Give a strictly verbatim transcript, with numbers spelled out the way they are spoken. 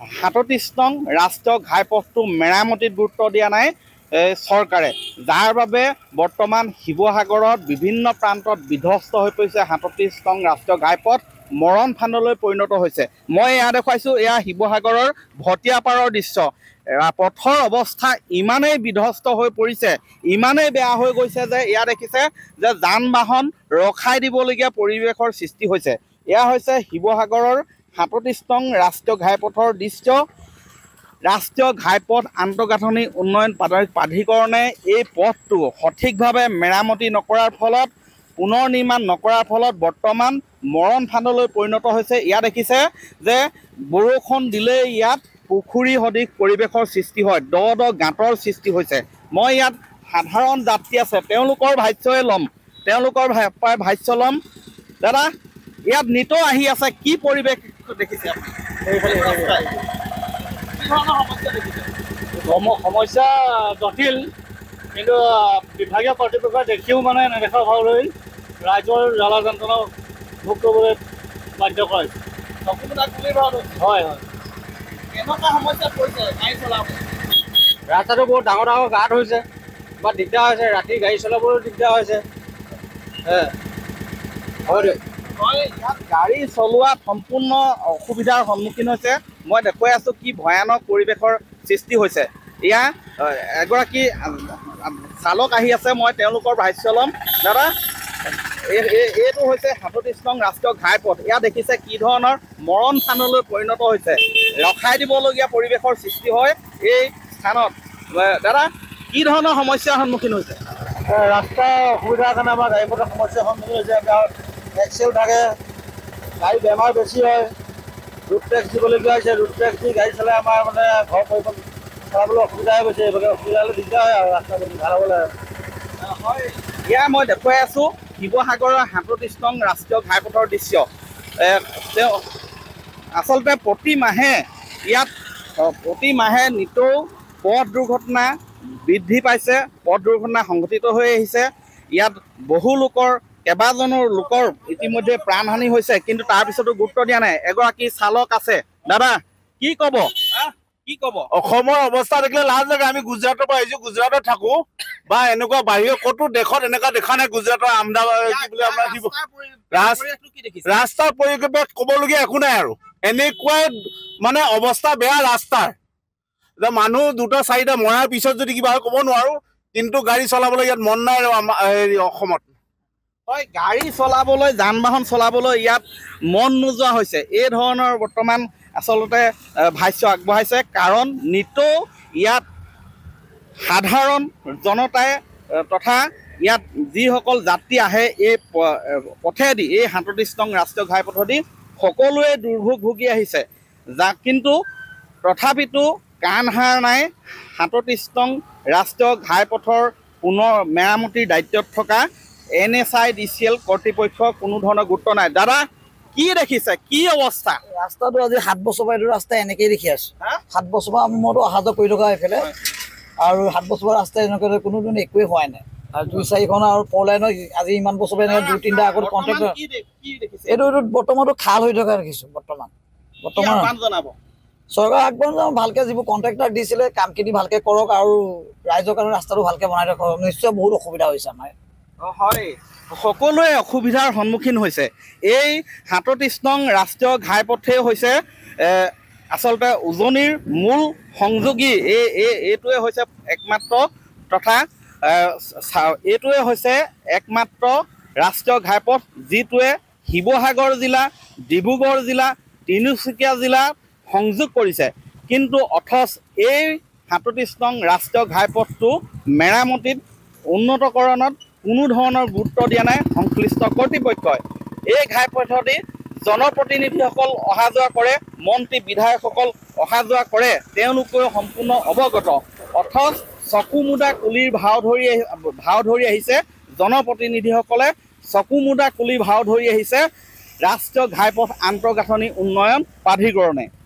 সাতত্ৰিছ নং ৰাষ্ট্ৰীয় ঘাইপথটো মেৰামতিত গুৰুত্ব দিয়া নাই চৰকাৰে, যাৰ বাবে বৰ্তমান শিৱসাগৰত বিভিন্ন প্ৰান্তত বিধ্বস্ত হৈ পৰিছে সাতত্ৰিছ নং ৰাষ্ট্ৰীয় ঘাইপথ, মৰণ ফান্দলৈ পৰিণত হৈছে। মই এয়া দেখুৱাইছোঁ, এয়া শিৱসাগৰৰ ভটিয়াপাৰৰ দৃশ্য। পথৰ অৱস্থা ইমানেই বিধ্বস্ত হৈ পৰিছে, ইমানেই বেয়া হৈ গৈছে যে এয়া দেখিছে যে যান বাহন ৰখাই দিবলগীয়া পৰিৱেশৰ সৃষ্টি হৈছে। এয়া হৈছে শিৱসাগৰৰ সাতত্ৰিছ নং ৰাষ্ট্ৰীয় ঘাইপথৰ দৃশ্য। ৰাষ্ট্ৰীয় ঘাইপথ আন্তঃগাঁথনি উন্নয়ন প্ৰাধিকৰণে এই পথটো সঠিকভাৱে মেৰামতি নকৰাৰ ফলত, পুনৰ নিৰ্মাণ নকৰাৰ ফলত বৰ্তমান মৰণ ফান্দলৈ পৰিণত হৈছে। ইয়াত দেখিছে যে বৰষুণ দিলেই ইয়াত পুখুৰী সদৃশ পৰিৱেশৰ সৃষ্টি হয়, দ দ গাঁতৰ সৃষ্টি হৈছে। মই ইয়াত সাধাৰণ যাত্ৰী আছে, তেওঁলোকৰ ভাষ্যই ল'ম, তেওঁলোকৰ প্ৰায় ভাষ্য ল'ম। দাদা, ইয়াত নিতৌ আহি আছে, কি পৰিৱেশ দেখিছে? সমস্যা জটিল, কিন্তু বিভাগীয় কৰ্তৃপক্ষই দেখিও মানে নেদেখাৰ ভাওলৈ ৰাইজৰ জ্বালা যন্ত্ৰণা ভোগ কৰিবলৈ বাধ্য কৰাইছে। হয় হয়, এনেকুৱা সমস্যাত পৰিছে গাড়ী চলাব। ৰাস্তাটো বহুত ডাঙৰ ডাঙৰ গাঁত হৈছে বা দিগদাৰ হৈছে, ৰাতি গাড়ী চলাবলৈও দিগদাৰ হৈছে। হয়, ইয়াত গাড়ী চলোৱাত সম্পূৰ্ণ অসুবিধাৰ সন্মুখীন হৈছে। মই দেখুৱাই আছোঁ কি ভয়ানক পৰিৱেশৰ সৃষ্টি হৈছে। এয়া এগৰাকী চালক আহি আছে, মই তেওঁলোকৰ ভাষ্য ল'ম। দাদা, এইটো হৈছে সাতত্ৰিছ নং ৰাষ্ট্ৰীয় ঘাইপথ। এয়া দেখিছে কি ধৰণৰ মৰণ স্থানলৈ পৰিণত হৈছে, ৰখাই দিবলগীয়া পৰিৱেশৰ সৃষ্টি হয় এই স্থানত। দাদা, কি ধৰণৰ সমস্যাৰ সন্মুখীন হৈছে? ৰাস্তাৰ অসুবিধাৰ কাৰণে আমাৰ গাড়ী মটৰ সমস্যাৰ সন্মুখীন হৈছে। এক্সিডেণ্ট থাকে, গাড়ী বেমাৰ বেছি হয়, ৰোড টেক্স দিবলগীয়া হৈছে। ৰোড টেক্স দি গাড়ী চলাই আমাৰ মানে ঘৰ পৰিবহণ চলাবলৈ অসুবিধা হৈ গৈছে। এইভাগে অসুবিধা হ'লে দিগদাৰ হয় আৰু ৰাস্তা ভাল হ'ব লাগে। হয়, এয়া মই দেখুৱাই আছোঁ শিৱসাগৰৰ সাতত্ৰিছ নং ৰাষ্ট্ৰীয় ঘাইপথৰ দৃশ্য। তেওঁ আচলতে প্ৰতি মাহে ইয়াত প্ৰতি মাহে নিতৌ পথ দুৰ্ঘটনা বৃদ্ধি পাইছে, পথ দুৰ্ঘটনা সংঘটিত হৈ আহিছে। ইয়াত বহু লোকৰ কেইবাজনো লোকৰ ইতিমধ্যে প্ৰাণহানি হৈছে, কিন্তু তাৰপিছতো গুৰুত্ব দিয়া নাই। এগৰাকী চালক আছে, দাদা কি ক'ব? কি ক'ব? অসমৰ অৱস্থা দেখিলে লাজ লাগে। আমি গুজৰাটৰ পৰা আহিছোঁ, গুজৰাটত থাকোঁ বা এনেকুৱা বাহিৰৰ ক'তো দেশত এনেকুৱা দেখা নাই। গুজৰাটৰ আহমেদাবাদ কি বুলি আপোনাৰ ৰাস্তাৰ পৰিৱেশ ক'বলগীয়া একো নাই আৰু এনেকুৱাই মানে অৱস্থা বেয়া ৰাস্তাৰ। এতিয়া মানুহ দুটা চাৰিটা মৰাৰ পিছত যদি কিবা হয় ক'ব নোৱাৰোঁ, কিন্তু গাড়ী চলাবলৈ ইয়াত মন নাই আৰু হেৰি অসমত। হয়, গাড়ী চলাবলৈ, যান বাহন চলাবলৈ ইয়াত মন নোযোৱা হৈছে। এই ধৰণৰ বৰ্তমান আচলতে ভাষ্য আগবঢ়াইছে, কাৰণ নিতৌ ইয়াত সাধাৰণ জনতাই তথা ইয়াত যিসকল যাত্ৰী আহে এই পথেদি, এই সাতত্ৰিছ নং ৰাষ্ট্ৰীয় ঘাইপথেদি সকলোৱে দুৰ্ভোগ ভুগি আহিছে। যাক কিন্তু তথাপিতো কাণ সাৰ নাই সাতত্ৰিছ নং ৰাষ্ট্ৰীয় ঘাইপথৰ পুনৰ মেৰামতিৰ দায়িত্বত থকা N S I D C L কৰ্তৃপক্ষৰ কোনো ধৰণৰ গুৰুত্ব নাই। দাদা, কি দেখিছে, কি অৱস্থা? ৰাস্তাটো আজি সাত বছৰ পৰা এইটো ৰাস্তা এনেকেই দেখি আছোঁ। সাত বছৰ পৰা আমি মইতো অহা যোৱা কৰি থকা এইফালে, আৰু সাত বছৰ পৰা ৰাস্তা এনেকৈ কোনো দিন একোৱেই হোৱাই নাই। আৰু দুই চাৰিখন আৰু ফ'ৰ লাইনৰ আজি ইমান বছৰ পৰা এনেকৈ দুই তিনিটা আগত কণ্ট্ৰেক্ট, এইটো এইটো বৰ্তমানতো খাল হৈ থকা দেখিছোঁ। বৰ্তমান বৰ্তমান চৰকাৰ আগবঢ়াব যাওঁ, ভালকৈ যিবোৰ কণ্ট্ৰেক্টাৰ দিছিলে কামখিনি ভালকৈ কৰক আৰু ৰাইজৰ কাৰণে ৰাস্তাটো ভালকৈ বনাই দিয়ক। নিশ্চয় বহুত অসুবিধা হৈছে আমাৰ। হয়, সকলোৱে অসুবিধাৰ সন্মুখীন হৈছে। এই সাতত্ৰিছ নং ৰাষ্ট্ৰীয় ঘাইপথে হৈছে আচলতে উজনিৰ মূল সংযোগী। এই এইটোৱে হৈছে একমাত্ৰ তথা এইটোৱে হৈছে একমাত্ৰ ৰাষ্ট্ৰীয় ঘাইপথ, যিটোৱে শিৱসাগৰ জিলা, ডিব্ৰুগড় জিলা, তিনিচুকীয়া জিলা সংযোগ কৰিছে। কিন্তু অথচ এই সাতত্ৰিছ নং ৰাষ্ট্ৰীয় ঘাইপথটো মেৰামতিত, উন্নতকৰণত কোনো ধৰণৰ গুৰুত্ব দিয়া নাই সংশ্লিষ্ট কৰ্তৃপক্ষই। এই ঘাইপথেদি জনপ্ৰতিনিধিসকল অহা যোৱা কৰে, মন্ত্ৰী বিধায়কসকল অহা যোৱা কৰে, তেওঁলোকেও সম্পূৰ্ণ অৱগত। অথচ চকু মুদা কুলিৰ ভাও ধৰি ভাও ধৰি আহিছে জনপ্ৰতিনিধিসকলে, চকু মুদা কুলি ভাও ধৰি আহিছে ৰাষ্ট্ৰীয় ঘাইপথ আন্তঃগাঁথনি উন্নয়ন প্ৰাধিকৰণে।